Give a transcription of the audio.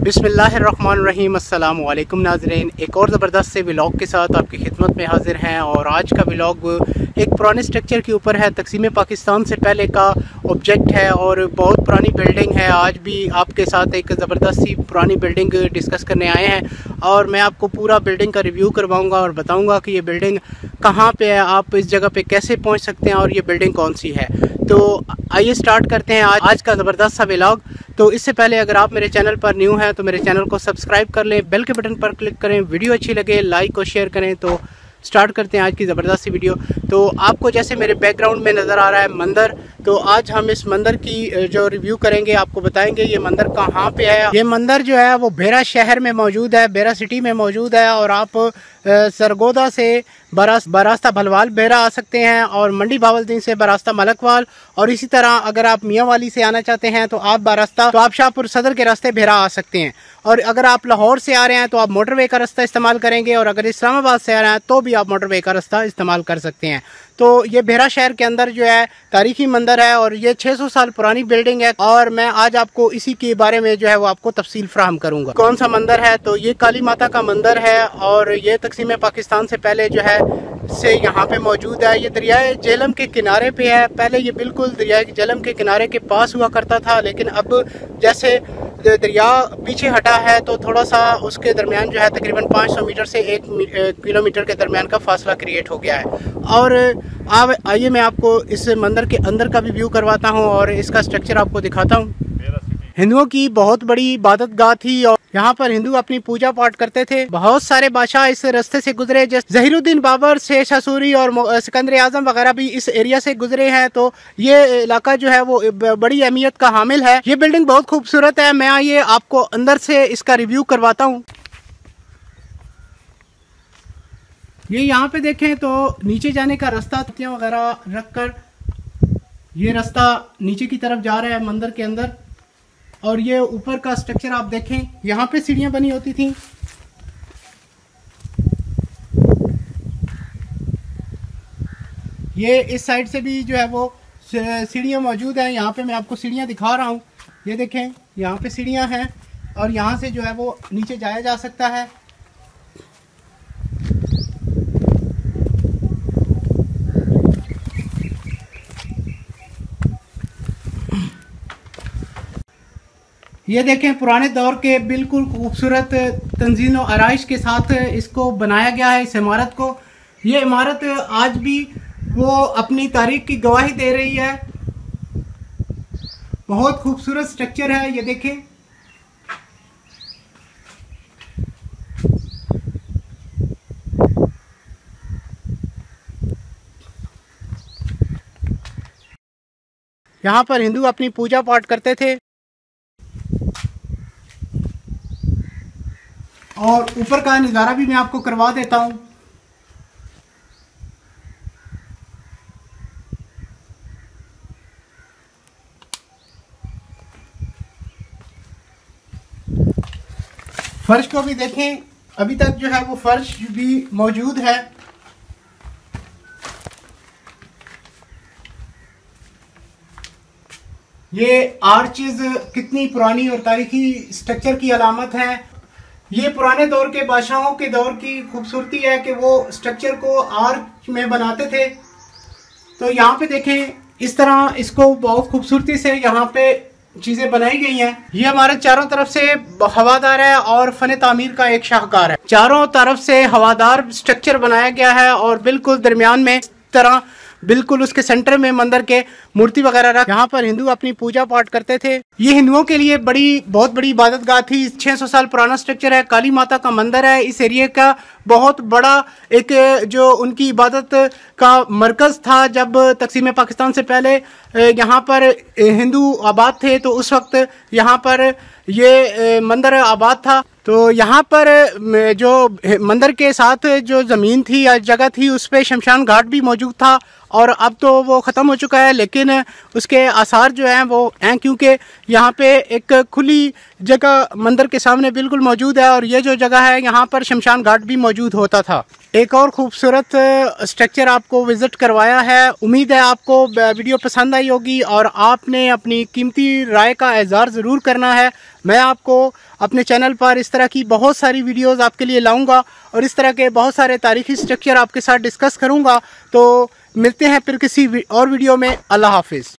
बिस्मिल्लाहिर्रहमानिर्रहीम। अस्सलाम वालेकुम नाज़रीन, एक और ज़बरदस्त से व्लॉग के साथ आपकी खिदमत में हाजिर हैं। और आज का व्लॉग एक पुराने स्ट्रक्चर के ऊपर है। तकसीम पाकिस्तान से पहले का ऑब्जेक्ट है और बहुत पुरानी बिल्डिंग है। आज भी आपके साथ एक ज़बरदस्त सी पुरानी बिल्डिंग डिस्कस करने आए हैं और मैं आपको पूरा बिल्डिंग का रिव्यू करवाऊँगा और बताऊँगा कि ये बिल्डिंग कहाँ पर है, आप इस जगह पर कैसे पहुँच सकते हैं और ये बिल्डिंग कौन सी है। तो आइए स्टार्ट करते हैं आज का ज़बरदस्त सा व्लॉग। तो इससे पहले अगर आप मेरे चैनल पर न्यू हैं तो मेरे चैनल को सब्सक्राइब कर लें, बेल के बटन पर क्लिक करें, वीडियो अच्छी लगे लाइक और शेयर करें। तो स्टार्ट करते हैं आज की ज़बरदस्त सी वीडियो। तो आपको जैसे मेरे बैकग्राउंड में नज़र आ रहा है मंदिर, तो आज हम इस मंदिर की जो रिव्यू करेंगे, आपको बताएंगे ये मंदिर कहाँ पे है। ये मंदिर जो है वो बेरा शहर में मौजूद है, बेरा सिटी में मौजूद है। और आप सरगोदा से बरास्ता भलवाल बेरा आ सकते हैं और मंडी बावलदीन से बरास्ता मलकवाल। और इसी तरह अगर आप मियाँ वाली से आना चाहते हैं तो आप शाहपुर सदर के रास्ते बेरा आ सकते हैं। और अगर आप लाहौर से आ रहे हैं तो आप मोटरवे का रास्ता इस्तेमाल करेंगे और अगर इस्लामाबाद से आ रहे हैं तो भी आप मोटरवे का रास्ता इस्तेमाल कर सकते हैं। तो ये बेरा शहर के अंदर जो है तारीखी मंदिर है और ये 600 साल पुरानी बिल्डिंग है। और मैं आज आपको इसी के बारे में जो है वो आपको तफसील फ्राहम करूंगा। कौन सा मंदिर है, तो ये काली माता का मंदिर है और ये तकसीम पाकिस्तान से पहले जो है से यहाँ पे मौजूद है। ये दरियाए झेलम के किनारे पे है। पहले ये बिल्कुल दरियाए झेलम के किनारे के पास हुआ करता था, लेकिन अब जैसे दरिया पीछे हटा है तो थोड़ा सा उसके दरमियान जो है तकरीबन 500 मीटर से 1 किलोमीटर के दरमियान का फासला क्रिएट हो गया है। और अब आइए मैं आपको इस मंदिर के अंदर का भी व्यू करवाता हूँ और इसका स्ट्रक्चर आपको दिखाता हूँ। हिंदुओं की बहुत बड़ी इबादत गाह थी और यहाँ पर हिंदू अपनी पूजा पाठ करते थे। बहुत सारे बादशाह इस रास्ते से गुजरे, जैसे ज़हीरुद्दीन बाबर, शेर शाह सूरी और सिकंदर आजम वगैरह भी इस एरिया से गुजरे हैं। तो ये इलाका जो है वो बड़ी अहमियत का हामिल है। ये बिल्डिंग बहुत खूबसूरत है। मैं आइए आपको अंदर से इसका रिव्यू करवाता हूँ। ये यहाँ पे देखें तो नीचे जाने का रास्ता तख्तियाँ वगैरह रख कर ये रास्ता नीचे की तरफ जा रहा है मंदिर के अंदर। और ये ऊपर का स्ट्रक्चर आप देखें, यहाँ पे सीढ़ियाँ बनी होती थी। ये इस साइड से भी जो है वो सीढ़ियाँ मौजूद हैं। यहाँ पे मैं आपको सीढ़ियाँ दिखा रहा हूँ। ये देखें यहाँ पे सीढ़ियाँ हैं और यहाँ से जो है वो नीचे जाया जा सकता है। ये देखें पुराने दौर के बिल्कुल खूबसूरत तंजीम और आराइश के साथ इसको बनाया गया है, इस इमारत को। ये इमारत आज भी वो अपनी तारीख की गवाही दे रही है। बहुत खूबसूरत स्ट्रक्चर है, ये देखें। यहाँ पर हिंदू अपनी पूजा पाठ करते थे। और ऊपर का नज़ारा भी मैं आपको करवा देता हूँ। फर्श को भी देखें, अभी तक जो है वो फर्श भी मौजूद है। ये आर्चेज कितनी पुरानी और तारीखी स्ट्रक्चर की अलामत है। ये पुराने दौर के बादशाहों के दौर की खूबसूरती है कि वो स्ट्रक्चर को आर्च में बनाते थे। तो यहाँ पे देखें इस तरह इसको बहुत खूबसूरती से यहाँ पे चीज़ें बनाई गई हैं। ये हमारे चारों तरफ से हवादार है और फन तामीर का एक शाहकार है। चारों तरफ से हवादार स्ट्रक्चर बनाया गया है और बिल्कुल दरमियान में इस तरह बिल्कुल उसके सेंटर में मंदिर के मूर्ति वगैरह रख, यहाँ पर हिंदू अपनी पूजा पाठ करते थे। ये हिंदुओं के लिए बहुत बड़ी इबादत गाह थी। 600 साल पुराना स्ट्रक्चर है, काली माता का मंदिर है। इस एरिया का बहुत बड़ा एक जो उनकी इबादत का मरकज़ था। जब तकसीम पाकिस्तान से पहले यहाँ पर हिंदू आबाद थे तो उस वक्त यहाँ पर ये मंदिर आबाद था। तो यहाँ पर जो मंदिर के साथ जो ज़मीन थी या जगह थी उस पर शमशान घाट भी मौजूद था और अब तो वो ख़त्म हो चुका है, लेकिन उसके आसार जो हैं वो हैं, क्योंकि यहाँ पे एक खुली जगह मंदिर के सामने बिल्कुल मौजूद है और ये जो जगह है यहाँ पर शमशान घाट भी मौजूद होता था। एक और खूबसूरत स्ट्रक्चर आपको विज़िट करवाया है। उम्मीद है आपको वीडियो पसंद आई होगी और आपने अपनी कीमती राय का इज़हार ज़रूर करना है। मैं आपको अपने चैनल पर इस तरह की बहुत सारी वीडियोस आपके लिए लाऊंगा और इस तरह के बहुत सारे तारीख़ी स्ट्रक्चर आपके साथ डिस्कस करूंगा। तो मिलते हैं फिर किसी और वीडियो में। अल्लाह हाफिज़।